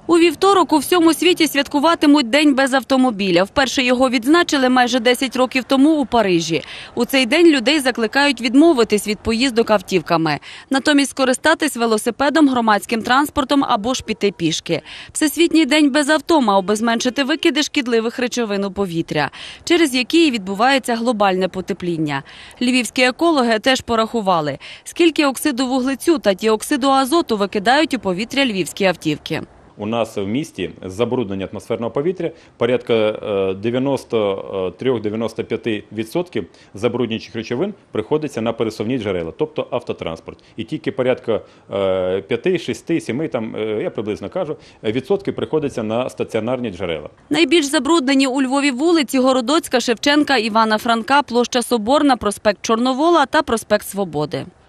У вівторок у всьому світі святкуватимуть День без автомобіля. Вперше його відзначили майже 10 років тому у Парижі. У цей день людей закликають відмовитись від поїздок автівками. Натомість скористатись велосипедом, громадським транспортом або ж піти пішки. Всесвітній день без авто мав би зменшити викиди шкідливих речовин у повітря, через які і відбувається глобальне потепління. Львівські екологи теж порахували, скільки оксиду вуглецю та діоксиду азоту викидають у повітря львівські автівки. У нас в місті забруднення атмосферного повітря порядка 93-95% забруднюючих речовин приходиться на пересувні джерела, тобто автотранспорт. І тільки порядка 5, 6, 7, я приблизно кажу, відсотки приходиться на стаціонарні джерела. Найбільш забруднені у Львові вулиці Городоцька, Шевченка, Івана Франка, площа Соборна, проспект Чорновола та проспект Свободи.